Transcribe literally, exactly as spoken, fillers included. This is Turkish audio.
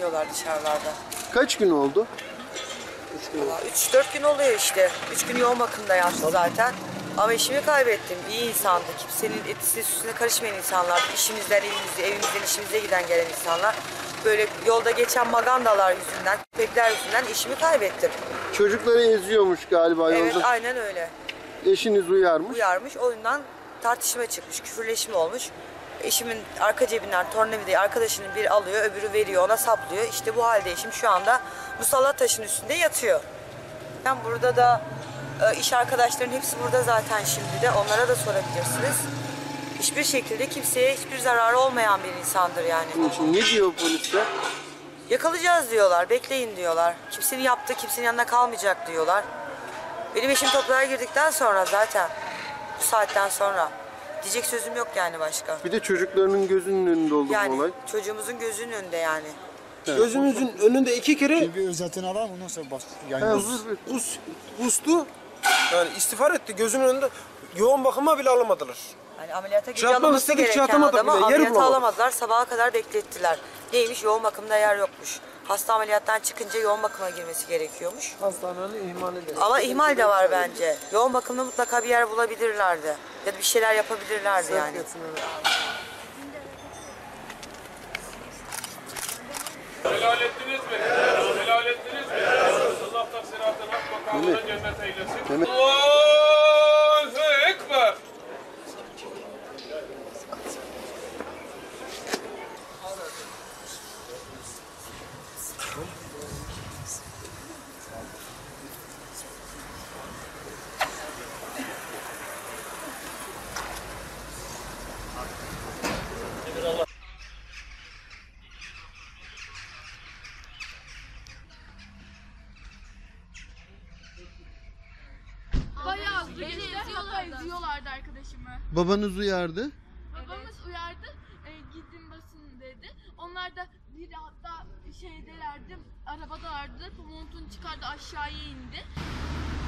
geziyorlar dışarılarda. Kaç gün oldu? üç dört gün oluyor işte. üç gün yoğun bakımda yattı zaten. Ama eşimi kaybettim. İyi insandı. Kimsenin etisine süsüne karışmayan insanlar. İşimizden, evimizde, evimizden işimize giden gelen insanlar. Böyle yolda geçen magandalar yüzünden, köpekler yüzünden eşimi kaybettim. Çocukları eziyormuş galiba yolda. Evet, aynen öyle. Eşiniz uyarmış. Uyarmış. Oyundan tartışma çıkmış, küfürleşme olmuş. Eşimin arka cebinden tornavidayı arkadaşının biri alıyor, öbürü veriyor, ona saplıyor. İşte bu halde eşim şu anda musallat taşın üstünde yatıyor. Ben burada da e, iş arkadaşlarının hepsi burada zaten şimdi de. Onlara da sorabilirsiniz. Hiçbir şekilde kimseye hiçbir zararı olmayan bir insandır yani. Şimdi ne diyor polisler? Yakalayacağız diyorlar, bekleyin diyorlar. Kimsenin yaptığı kimsenin yanına kalmayacak diyorlar. Benim eşim toprağa girdikten sonra zaten, bu saatten sonra diyecek sözüm yok yani başka. Bir de çocuklarının gözünün önünde oldu Yani bu olay. çocuğumuzun gözünün önünde yani. Gözümüzün önünde iki kere Bir özetini alalım ondan sonra bas. Yani Ha, bus- vur, vur. us, ustu. Yani istiğfar etti. Gözümün önünde yoğun bakıma bile alamadılar. Hani ameliyata Şey gece yapmak alınması istedik, şey gereken atamadık adamı bile, yer ameliyata bulamadık. alamadılar. Sabaha kadar beklettiler. Neymiş? Yoğun bakımda yer yokmuş. Hasta ameliyattan çıkınca yoğun bakıma girmesi gerekiyormuş. Hastanenin ihmal edildi. Ama ihmal de var bence. Yoğun bakımda mutlaka bir yer bulabilirlerdi. Ya da bir şeyler yapabilirlerdi yani. Helal ettiniz mi? Helal ettiniz mi? Allah taksiratın hak makamına cennet eylesin. Mehmet. Allahu Ekber. Bayağı beni eziyorlardı. eziyorlardı arkadaşımı. Babanız uyardı. Babamız uyardı, e, gidin basın dedi. Onlar da biri hatta şeydelerdi, arabadalardı, montunu çıkardı aşağıya indi.